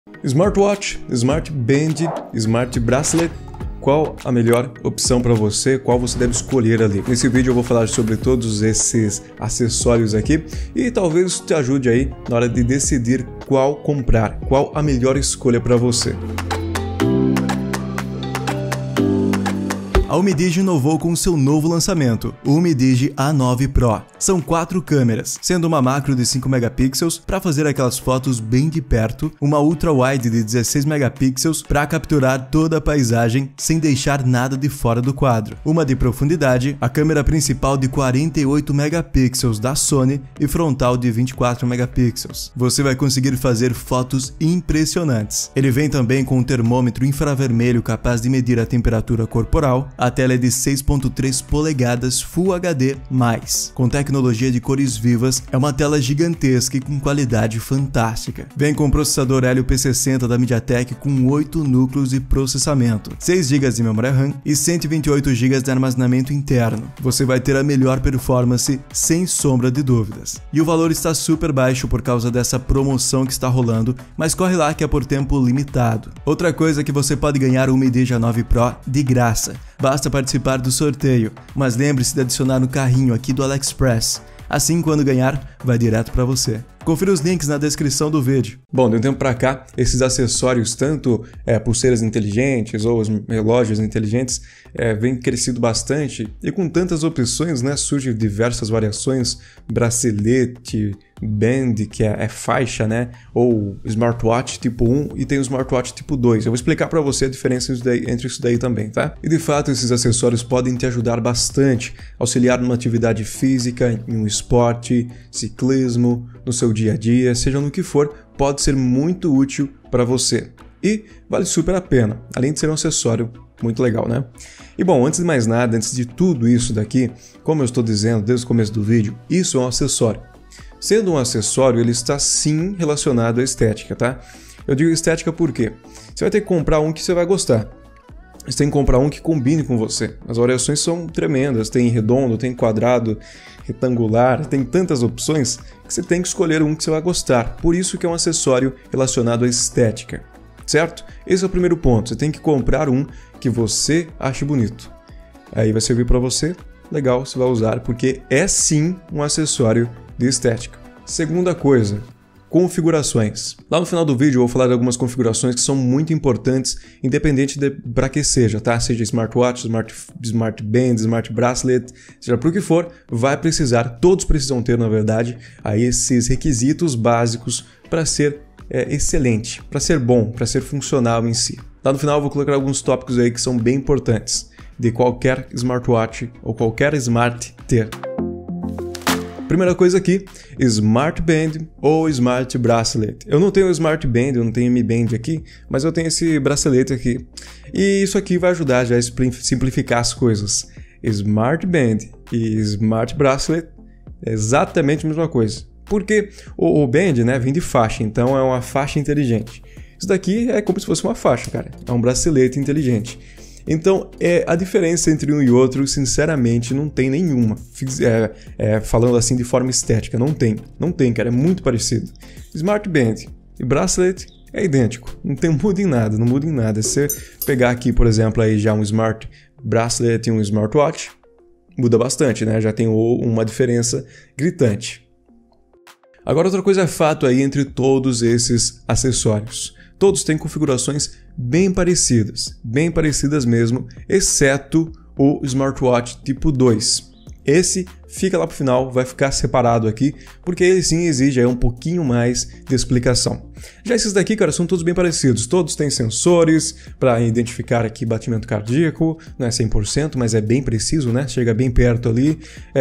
Smartwatch, Smart Band, Smart Bracelet, qual a melhor opção para você, qual você deve escolher ali. Nesse vídeo eu vou falar sobre todos esses acessórios aqui e talvez te ajude aí na hora de decidir qual comprar, qual a melhor escolha para você. A Umidigi inovou com seu novo lançamento, o Umidigi A9 Pro. São 4 câmeras, sendo uma macro de 5 megapixels para fazer aquelas fotos bem de perto, uma ultra wide de 16 megapixels para capturar toda a paisagem sem deixar nada de fora do quadro, uma de profundidade, a câmera principal de 48 megapixels da Sony e frontal de 24 megapixels. Você vai conseguir fazer fotos impressionantes. Ele vem também com um termômetro infravermelho capaz de medir a temperatura corporal. A tela é de 6.3 polegadas Full HD+, com tecnologia de cores vivas, é uma tela gigantesca e com qualidade fantástica. Vem com o processador Helio P60 da MediaTek com 8 núcleos de processamento, 6 GB de memória RAM e 128 GB de armazenamento interno. Você vai ter a melhor performance sem sombra de dúvidas. E o valor está super baixo por causa dessa promoção que está rolando, mas corre lá que é por tempo limitado. Outra coisa é que você pode ganhar o Umidigi A9 Pro de graça. Basta participar do sorteio, mas lembre-se de adicionar no carrinho aqui do AliExpress. Assim, quando ganhar, vai direto para você. Confira os links na descrição do vídeo. Bom, de um tempo para cá, esses acessórios, tanto pulseiras inteligentes ou os relógios inteligentes, vem crescido bastante e com tantas opções, né, surgem diversas variações, bracelete, band, que é faixa, né, ou smartwatch tipo 1 e tem o smartwatch tipo 2. Eu vou explicar para você a diferença entre isso daí também, tá? E de fato, esses acessórios podem te ajudar bastante, auxiliar numa atividade física, em um esporte, ciclismo, no seu dia a dia, seja no que for, pode ser muito útil para você. E vale super a pena, além de ser um acessório muito legal, né? E bom, antes de mais nada, antes de tudo isso daqui, como eu estou dizendo desde o começo do vídeo, isso é um acessório. Sendo um acessório, ele está sim relacionado à estética, tá? Eu digo estética porque você vai ter que comprar um que você vai gostar. Você tem que comprar um que combine com você. As variações são tremendas, tem redondo, tem quadrado, retangular, tem tantas opções que você tem que escolher um que você vai gostar. Por isso que é um acessório relacionado à estética, certo? Esse é o primeiro ponto, você tem que comprar um que você ache bonito. Aí vai servir para você, legal, você vai usar, porque é sim um acessório de estética. Segunda coisa, configurações. Lá no final do vídeo eu vou falar de algumas configurações que são muito importantes, independente de para que seja, tá? Seja smartwatch, smart band, smart bracelet, seja por que for, vai precisar, todos precisam ter, na verdade, aí esses requisitos básicos para ser excelente, para ser bom, para ser funcional em si. Lá no final eu vou colocar alguns tópicos aí que são bem importantes de qualquer smartwatch ou qualquer smart ter. Primeira coisa aqui, Smart Band ou Smart Bracelet. Eu não tenho Smart Band, eu não tenho Mi Band aqui, mas eu tenho esse bracelete aqui. E isso aqui vai ajudar já a simplificar as coisas. Smart Band e Smart Bracelet é exatamente a mesma coisa. Porque o Band, né, vem de faixa, então é uma faixa inteligente. Isso daqui é como se fosse uma faixa, cara. É um bracelete inteligente. Então, a diferença entre um e outro, sinceramente, não tem nenhuma. Falando assim de forma estética, não tem, cara, é muito parecido. Smart Band e Bracelet é idêntico, não muda em nada, Se você pegar aqui, por exemplo, aí já um Smart Bracelet e um Smartwatch, muda bastante, né? Já tem uma diferença gritante. Agora, outra coisa é fato aí entre todos esses acessórios. Todos têm configurações bem parecidas mesmo, exceto o smartwatch tipo 2. Esse fica lá pro final, vai ficar separado aqui, porque ele sim exige aí um pouquinho mais de explicação. Já esses daqui, cara, são todos bem parecidos, todos têm sensores para identificar aqui batimento cardíaco, não é 100%, mas é bem preciso, né? Chega bem perto ali.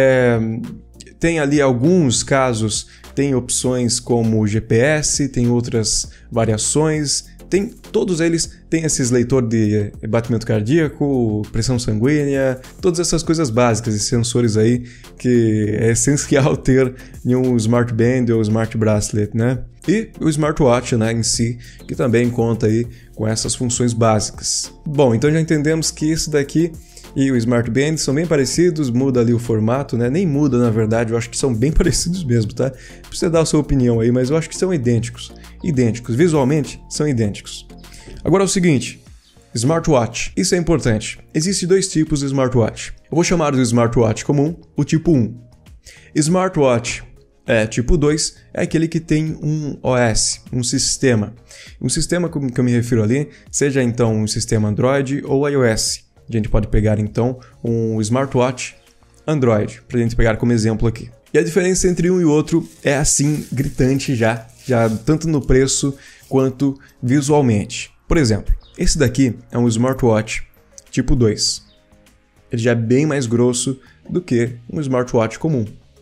Tem ali alguns casos, tem opções como GPS, tem outras variações, todos eles têm esses leitor de batimento cardíaco, pressão sanguínea, todas essas coisas básicas e sensores aí que é essencial ter em um Smart Band ou Smart Bracelet, né? E o smartwatch, né, em si, que também conta aí com essas funções básicas. Bom, então já entendemos que isso daqui e o Smart Band são bem parecidos, muda ali o formato, né? Nem muda, na verdade, eu acho que são bem parecidos mesmo, tá? Pra você dar a sua opinião aí, mas eu acho que são idênticos. idênticos, visualmente são idênticos. Agora é o seguinte, smartwatch, isso é importante. Existem dois tipos de smartwatch. Eu vou chamar do smartwatch comum o tipo 1. Smartwatch tipo 2 é aquele que tem um OS, um sistema. Um sistema que eu me refiro ali, seja então um sistema Android ou iOS. A gente pode pegar então um smartwatch Android, para a gente pegar como exemplo aqui. E a diferença entre um e outro é assim, gritante já tanto no preço quanto visualmente. Por exemplo, esse daqui é um smartwatch tipo 2. Ele já é bem mais grosso do que um smartwatch comum.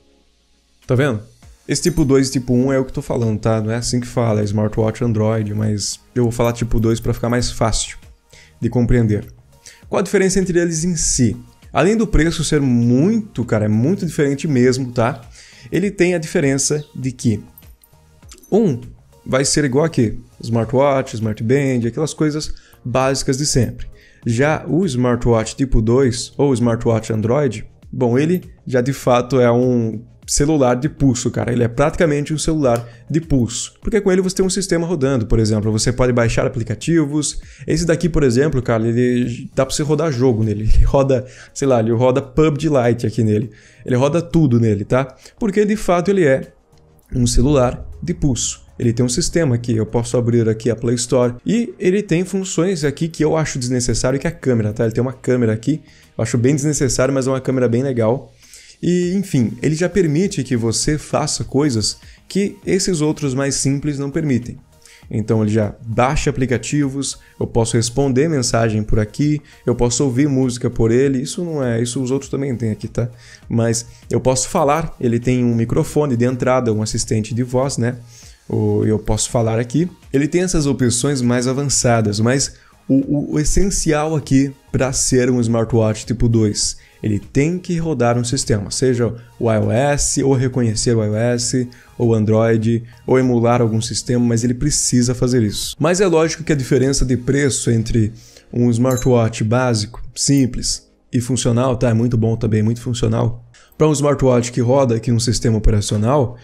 Tá vendo? Esse tipo 2 e tipo 1 é o que eu tô falando, tá? Não é assim que fala, é smartwatch Android, mas eu vou falar tipo 2 para ficar mais fácil de compreender. Qual a diferença entre eles em si? Além do preço ser muito, é muito diferente mesmo, tá? Ele tem a diferença de que um vai ser igual aqui, smartwatch, smartband, aquelas coisas básicas de sempre. Já o smartwatch tipo 2 ou smartwatch Android, bom, ele já de fato é um celular de pulso, cara. Ele é praticamente um celular de pulso. Porque com ele você tem um sistema rodando, por exemplo. Você pode baixar aplicativos. Esse daqui, por exemplo, cara, ele dá pra você rodar jogo nele. Ele roda, sei lá, ele roda PUBG Lite aqui nele. Ele roda tudo nele, tá? Porque de fato ele é um celular de pulso. Ele tem um sistema aqui, eu posso abrir aqui a Play Store e ele tem funções aqui que eu acho desnecessário, que é a câmera, tá? Ele tem uma câmera aqui, eu acho bem desnecessário, mas é uma câmera bem legal. E, enfim, ele já permite que você faça coisas que esses outros mais simples não permitem. Então ele já baixa aplicativos, eu posso responder mensagem por aqui, eu posso ouvir música por ele, isso os outros também têm aqui, tá? Mas eu posso falar, ele tem um microfone de entrada, um assistente de voz, né? Eu posso falar aqui. Ele tem essas opções mais avançadas, mas o essencial aqui para ser um smartwatch tipo 2, ele tem que rodar um sistema, seja o iOS, ou reconhecer o iOS, ou Android, ou emular algum sistema, mas ele precisa fazer isso. Mas é lógico que a diferença de preço entre um smartwatch básico, simples e funcional, tá? É muito bom também, muito funcional, para um smartwatch que roda aqui um sistema operacional,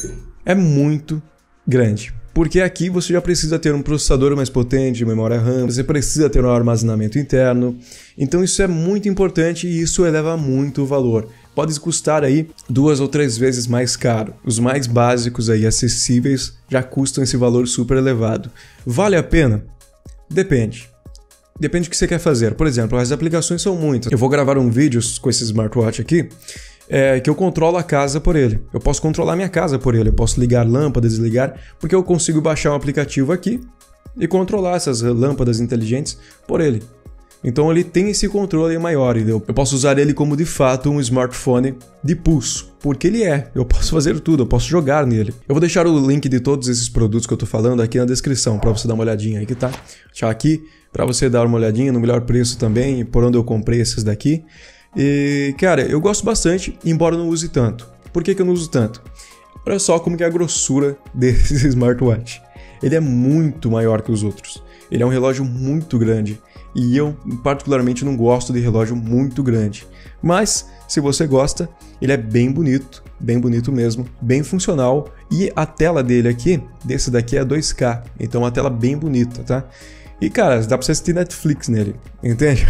é muito grande. Porque aqui você já precisa ter um processador mais potente, memória RAM, você precisa ter um armazenamento interno. Então isso é muito importante e isso eleva muito o valor. Pode custar aí 2 ou 3 vezes mais caro. Os mais básicos aí, acessíveis, já custam esse valor super elevado. Vale a pena? Depende. Depende do que você quer fazer. Por exemplo, as aplicações são muitas. Eu vou gravar um vídeo com esse smartwatch aqui, que eu controlo a casa por ele. Eu posso controlar minha casa por ele. Eu posso ligar lâmpadas, desligar, porque eu consigo baixar um aplicativo aqui e controlar essas lâmpadas inteligentes por ele. Então ele tem esse controle maior. Eu posso usar ele como de fato um smartphone de pulso, porque ele é. Eu posso fazer tudo, eu posso jogar nele. Eu vou deixar o link de todos esses produtos que eu tô falando aqui na descrição, para você dar uma olhadinha aí, que tá? Deixar aqui para você dar uma olhadinha no melhor preço também, por onde eu comprei esses daqui. E, cara, eu gosto bastante, embora não use tanto. Por que eu não uso tanto? Olha só como que é a grossura desse smartwatch. Ele é muito maior que os outros. Ele é um relógio muito grande. E eu, particularmente, não gosto de relógio muito grande. Mas, se você gosta, ele é bem bonito mesmo, bem funcional. E a tela dele aqui, desse daqui é 2K. Então, uma tela bem bonita, tá? E, cara, dá pra você assistir Netflix nele, entende?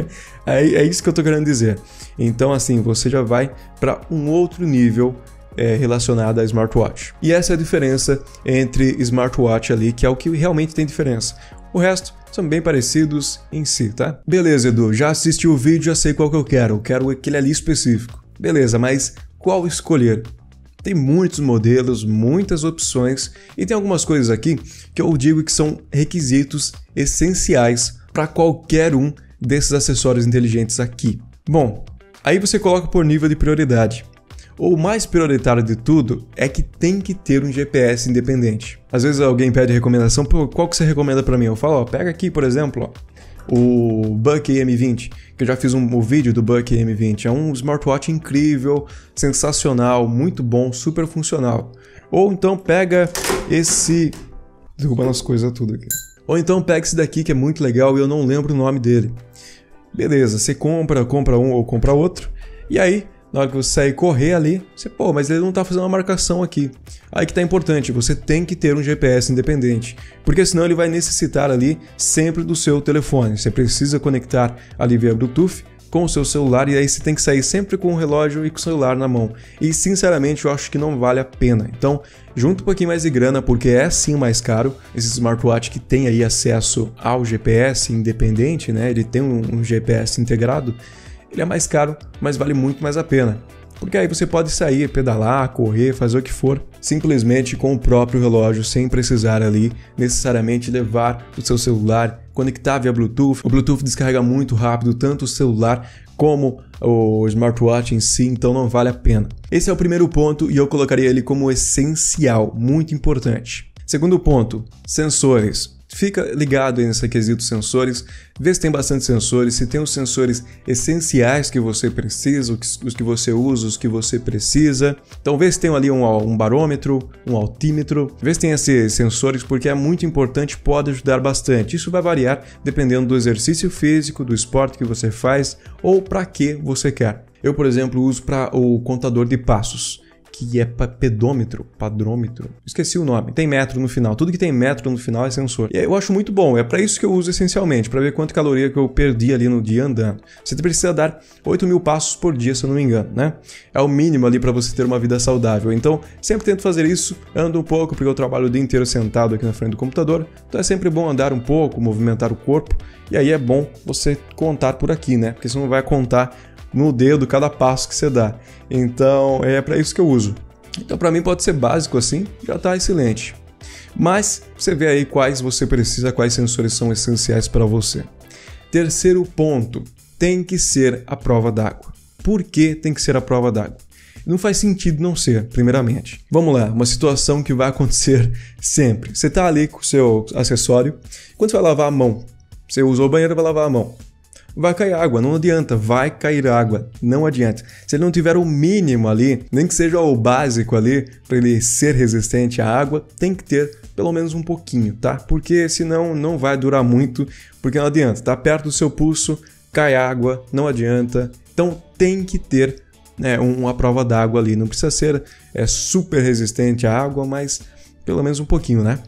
É isso que eu tô querendo dizer. Então, assim, você já vai para um outro nível relacionado a smartwatch. E essa é a diferença entre smartwatch ali, que é o que realmente tem diferença. O resto são bem parecidos em si, tá? Beleza, Edu, já assisti o vídeo, já sei qual que eu quero aquele ali específico. Beleza, mas qual escolher? Tem muitos modelos, muitas opções e tem algumas coisas aqui que eu digo que são requisitos essenciais para qualquer um desses acessórios inteligentes aqui. Bom, aí você coloca por nível de prioridade. O mais prioritário de tudo é que tem que ter um GPS independente. Às vezes alguém pede recomendação, pô, qual que você recomenda para mim? Eu falo, ó, pega aqui, por exemplo, ó, o Buck M20, que eu já fiz um vídeo do Buck M20. É um smartwatch incrível, sensacional, muito bom, super funcional. Ou então pega esse... derrubando as coisas tudo aqui. Ou então pega esse daqui que é muito legal e eu não lembro o nome dele. Beleza, você compra um ou compra outro, e aí na hora que você sair correr ali, você, pô, mas ele não tá fazendo uma marcação aqui. Aí que tá importante, você tem que ter um GPS independente, porque senão ele vai necessitar ali sempre do seu telefone. Você precisa conectar ali via Bluetooth com o seu celular e aí você tem que sair sempre com o relógio e com o celular na mão. E sinceramente eu acho que não vale a pena. Então, junta um pouquinho mais de grana, porque é sim mais caro. Esse smartwatch que tem aí acesso ao GPS independente, né? Ele tem um GPS integrado, ele é mais caro, mas vale muito mais a pena. Porque aí você pode sair, pedalar, correr, fazer o que for, simplesmente com o próprio relógio, sem precisar ali necessariamente levar o seu celular, conectar via Bluetooth. O Bluetooth descarrega muito rápido, tanto o celular como o smartwatch em si, então não vale a pena. Esse é o primeiro ponto e eu colocaria ele como essencial, muito importante. Segundo ponto, sensores. Fica ligado aí nesse quesito sensores, vê se tem bastante sensores, se tem os sensores essenciais que você precisa, os que você usa, os que você precisa. Então vê se tem ali um barômetro, um altímetro, vê se tem esses sensores, porque é muito importante, pode ajudar bastante. Isso vai variar dependendo do exercício físico, do esporte que você faz ou para que você quer. Eu, por exemplo, uso para o contador de passos, que é padrômetro, esqueci o nome, tem metro no final, tudo que tem metro no final é sensor. E eu acho muito bom, é para isso que eu uso essencialmente, para ver quanto caloria que eu perdi ali no dia andando. Você precisa dar 8.000 passos por dia, se eu não me engano, né? É o mínimo ali para você ter uma vida saudável. Então, sempre tento fazer isso, ando um pouco, porque eu trabalho o dia inteiro sentado aqui na frente do computador, então é sempre bom andar um pouco, movimentar o corpo, e aí é bom você contar por aqui, né? Porque você não vai contar no dedo cada passo que você dá. Então é para isso que eu uso. Então para mim pode ser básico assim, já está excelente. Mas você vê aí quais você precisa, quais sensores são essenciais para você. Terceiro ponto, tem que ser a prova d'água. Por que tem que ser a prova d'água? Não faz sentido não ser, primeiramente. Vamos lá, uma situação que vai acontecer sempre. Você está ali com o seu acessório, quando você vai lavar a mão, você usou o banheiro e vai lavar a mão. Vai cair água, não adianta, vai cair água, não adianta. Se ele não tiver o mínimo ali, nem que seja o básico ali, para ele ser resistente à água, tem que ter pelo menos um pouquinho, tá? Porque senão não vai durar muito, porque não adianta, tá perto do seu pulso, cai água, não adianta. Então tem que ter uma prova d'água ali, não precisa ser super resistente à água, mas pelo menos um pouquinho, né?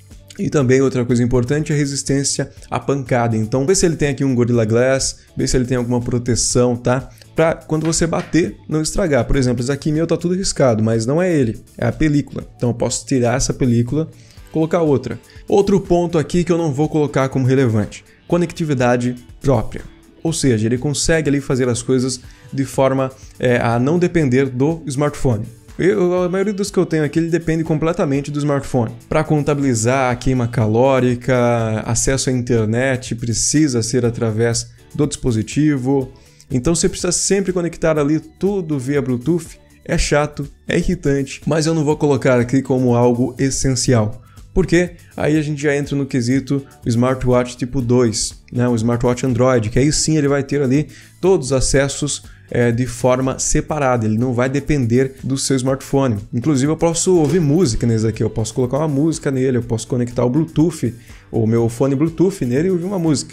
E também outra coisa importante é a resistência à pancada. Então vê se ele tem aqui um Gorilla Glass, vê se ele tem alguma proteção, tá? Pra quando você bater, não estragar. Por exemplo, esse aqui meu tá tudo riscado, mas não é ele, é a película. Então eu posso tirar essa película e colocar outra. Outro ponto aqui que eu não vou colocar como relevante, conectividade própria. Ou seja, ele consegue ali fazer as coisas de forma a não depender do smartphone. A maioria dos que eu tenho aqui, ele depende completamente do smartphone. Para contabilizar a queima calórica, acesso à internet, precisa ser através do dispositivo. Então você precisa sempre conectar ali tudo via Bluetooth. É chato, é irritante, mas eu não vou colocar aqui como algo essencial. Porque aí a gente já entra no quesito o smartwatch tipo 2, né? O smartwatch Android, que aí sim ele vai ter ali todos os acessos de forma separada, ele não vai depender do seu smartphone. Inclusive eu posso ouvir música nesse aqui, eu posso colocar uma música nele, eu posso conectar o Bluetooth, o meu fone Bluetooth nele e ouvir uma música.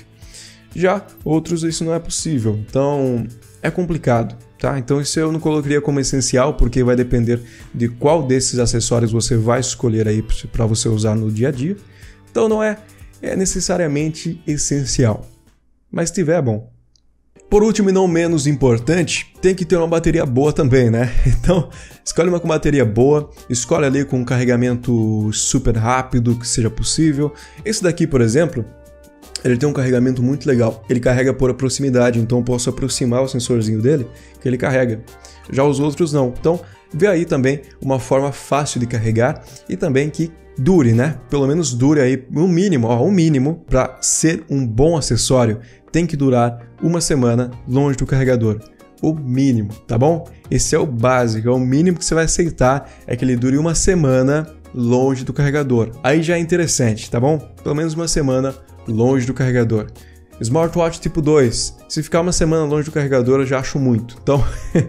Já outros isso não é possível, então é complicado, tá? Então isso eu não colocaria como essencial, porque vai depender de qual desses acessórios você vai escolher aí para você usar no dia a dia. Então não é necessariamente essencial, mas se tiver é bom. Por último e não menos importante, tem que ter uma bateria boa também, né? Então, escolhe uma com bateria boa, escolhe ali com um carregamento super rápido que seja possível. Esse daqui, por exemplo, ele tem um carregamento muito legal. Ele carrega por proximidade, então eu posso aproximar o sensorzinho dele que ele carrega. Já os outros não. Então, vê aí também uma forma fácil de carregar e também que dure, né? Pelo menos dure aí um mínimo para ser um bom acessório. Tem que durar uma semana longe do carregador. O mínimo, tá bom? Esse é o básico, é o mínimo que você vai aceitar, é que ele dure uma semana longe do carregador. Aí já é interessante, tá bom? Pelo menos uma semana longe do carregador. Smartwatch tipo 2, se ficar uma semana longe do carregador eu já acho muito. Então,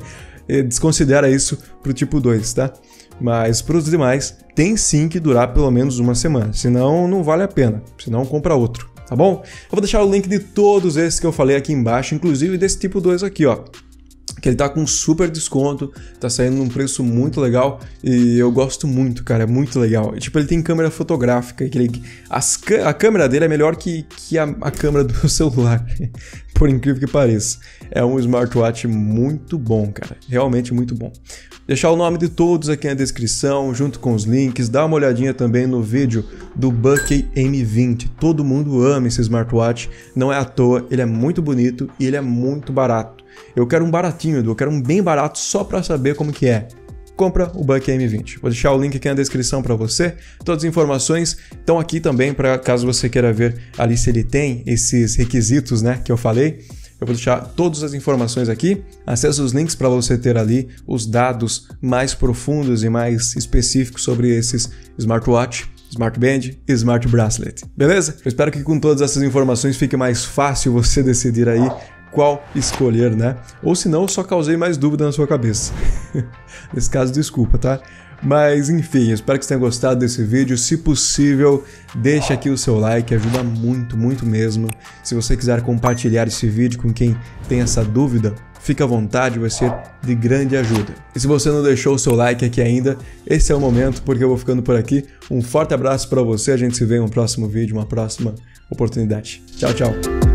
desconsidera isso pro tipo 2, tá? Mas para os demais, tem sim que durar pelo menos uma semana, senão não vale a pena, senão compra outro. Tá bom? Eu vou deixar o link de todos esses que eu falei aqui embaixo, inclusive desse tipo 2 aqui, ó. que ele tá com super desconto, tá saindo num preço muito legal e eu gosto muito, cara, é muito legal. E, tipo, ele tem câmera fotográfica, a câmera dele é melhor que a câmera do meu celular, por incrível que pareça. É um smartwatch muito bom, cara, realmente muito bom. Deixar o nome de todos aqui na descrição, junto com os links, dá uma olhadinha também no vídeo do Buckey M20. Todo mundo ama esse smartwatch, não é à toa, ele é muito bonito e ele é muito barato. Eu quero um baratinho, Edu, eu quero um bem barato só para saber como que é. Compra o Buckey M20. Vou deixar o link aqui na descrição para você. Todas as informações estão aqui também para caso você queira ver ali se ele tem esses requisitos, né, que eu falei. Eu vou deixar todas as informações aqui. Acesse os links para você ter ali os dados mais profundos e mais específicos sobre esses smartwatch, Smart Band e Smart Bracelet. Beleza? Eu espero que com todas essas informações fique mais fácil você decidir aí qual escolher, né? Ou se não, eu só causei mais dúvida na sua cabeça. Nesse caso, desculpa, tá? Mas enfim, espero que você tenha gostado desse vídeo. Se possível, deixa aqui o seu like, ajuda muito, muito mesmo. Se você quiser compartilhar esse vídeo com quem tem essa dúvida, fica à vontade, vai ser de grande ajuda. E se você não deixou o seu like aqui ainda, esse é o momento, porque eu vou ficando por aqui. Um forte abraço para você, a gente se vê em um próximo vídeo, uma próxima oportunidade. Tchau, tchau!